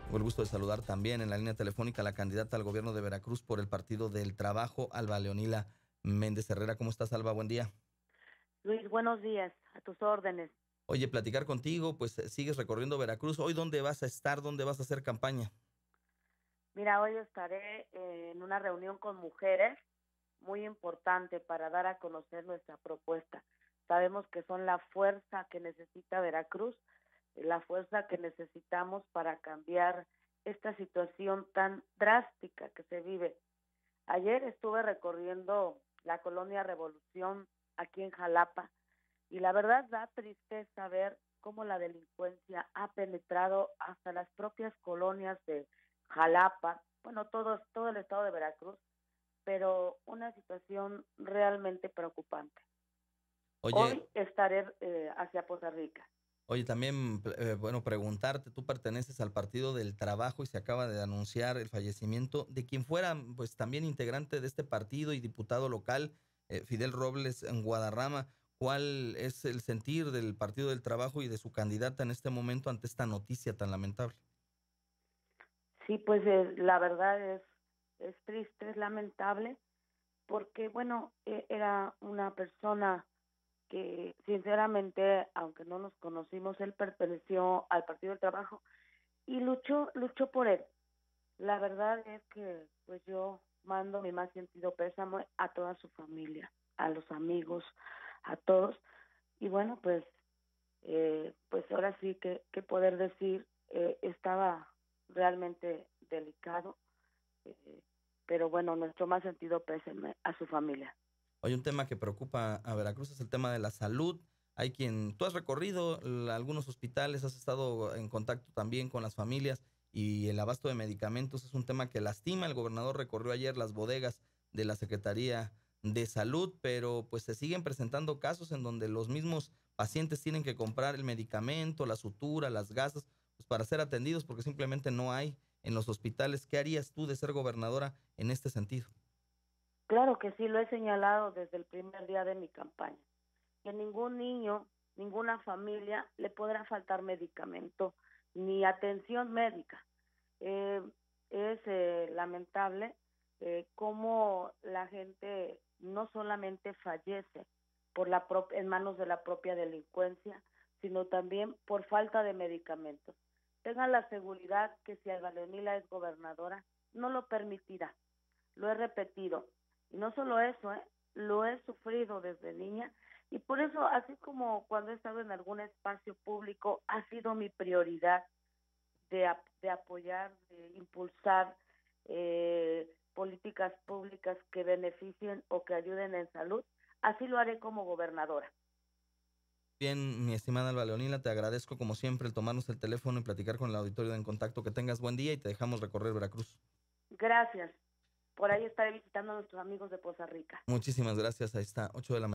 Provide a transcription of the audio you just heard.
Tengo el gusto de saludar también en la línea telefónica a la candidata al gobierno de Veracruz por el Partido del Trabajo, Alba Leonila Méndez Herrera. ¿Cómo estás, Alba? Buen día. Luis, buenos días, a tus órdenes. Oye, platicar contigo, pues sigues recorriendo Veracruz. ¿Hoy dónde vas a estar? ¿Dónde vas a hacer campaña? Mira, hoy estaré en una reunión con mujeres muy importante para dar a conocer nuestra propuesta. Sabemos que son la fuerza que necesita Veracruz, la fuerza que necesitamos para cambiar esta situación tan drástica que se vive. Ayer estuve recorriendo la colonia Revolución aquí en Jalapa y la verdad da tristeza ver cómo la delincuencia ha penetrado hasta las propias colonias de Jalapa, bueno, todo el estado de Veracruz, pero una situación realmente preocupante. Oye, Hoy estaré hacia Poza Rica. oye, también, bueno, preguntarte, tú perteneces al Partido del Trabajo y se acaba de anunciar el fallecimiento de quien fuera, pues también integrante de este partido y diputado local, Fidel Robles en Guadarrama. ¿Cuál es el sentir del Partido del Trabajo y de su candidata en este momento ante esta noticia tan lamentable? Sí, pues la verdad es triste, es lamentable, porque bueno, era una persona que sinceramente, aunque no nos conocimos, él perteneció al Partido del Trabajo y luchó por él. La verdad es que pues yo mando mi más sentido pésame a toda su familia, a los amigos, a todos. Y bueno, pues ahora sí que poder decir, estaba realmente delicado, eh, pero bueno, nuestro más sentido pésame a su familia. Hay un tema que preocupa a Veracruz, es el tema de la salud. Hay quien, tú has recorrido algunos hospitales, has estado en contacto también con las familias y el abasto de medicamentos es un tema que lastima. El gobernador recorrió ayer las bodegas de la Secretaría de Salud, pero pues se siguen presentando casos en donde los mismos pacientes tienen que comprar el medicamento, la sutura, las gasas, pues para ser atendidos porque simplemente no hay en los hospitales. ¿Qué harías tú de ser gobernadora en este sentido? Claro que sí, lo he señalado desde el primer día de mi campaña, que ningún niño, ninguna familia le podrá faltar medicamento ni atención médica. Eh, es lamentable cómo la gente no solamente fallece en manos de la propia delincuencia, sino también por falta de medicamentos. Tengan la seguridad que si Alba Leonila es gobernadora, no lo permitirá. Lo he repetido. Y no solo eso, lo he sufrido desde niña y por eso, así como cuando he estado en algún espacio público, ha sido mi prioridad de apoyar, de impulsar políticas públicas que beneficien o que ayuden en salud. Así lo haré como gobernadora. Bien, mi estimada Alba Leonila, te agradezco como siempre el tomarnos el teléfono y platicar con el auditorio de En Contacto. Que tengas buen día y te dejamos recorrer Veracruz. Gracias. Por ahí estaré visitando a nuestros amigos de Poza Rica. Muchísimas gracias. Ahí está, 8 de la